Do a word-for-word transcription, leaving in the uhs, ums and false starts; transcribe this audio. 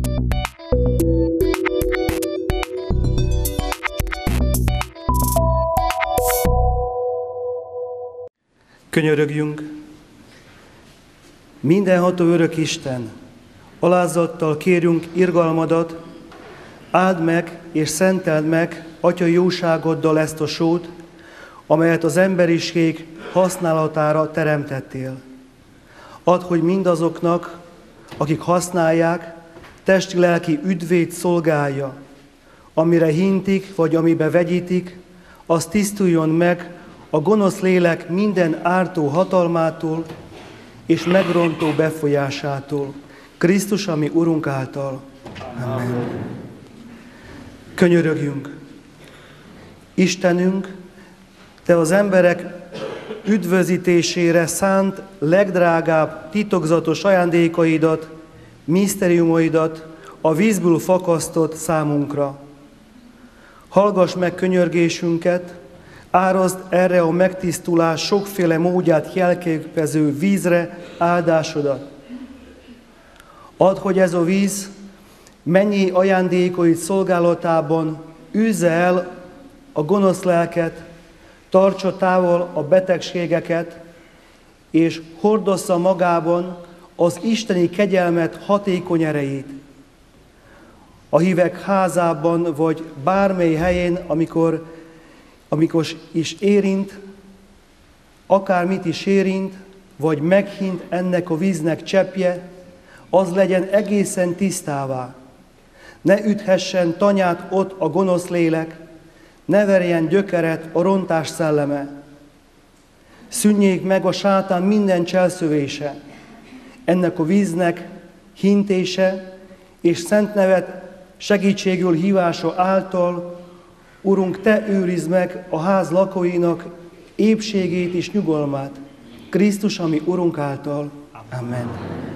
Könyörögjünk! Mindenható örök Isten, alázattal kérjünk irgalmadat, áld meg és szenteld meg Atyai jóságoddal ezt a sót, amelyet az emberiség használatára teremtettél. Add, hogy mindazoknak, akik használják, testi-lelki üdvét szolgálja, amire hintik, vagy amibe vegyítik, az tisztuljon meg a gonosz lélek minden ártó hatalmától és megrontó befolyásától, Krisztus, ami Urunk által. Amen. Könyörögjünk! Istenünk, Te az emberek üdvözítésére szánt legdrágább titokzatos ajándékaidat, misztériumaidat a vízből fakasztott számunkra. Hallgass meg könyörgésünket, árazd erre a megtisztulás sokféle módját jelképező vízre áldásodat. Add, hogy ez a víz mennyi ajándékaid szolgálatában űzze el a gonosz lelket, tartsa távol a betegségeket, és hordozza magában az isteni kegyelmet hatékony erejét. A hívek házában, vagy bármely helyén, amikor, amikor is érint, akármit is érint, vagy meghint ennek a víznek cseppje, az legyen egészen tisztává. Ne üthessen tanyát ott a gonosz lélek, ne verjen gyökeret a rontás szelleme. Szűnjék meg a sátán minden cselszövése, ennek a víznek hintése és szent nevet segítségül hívása által, Urunk, Te őrizd meg a ház lakóinak épségét és nyugalmát, Krisztus, ami Urunk által. Amen.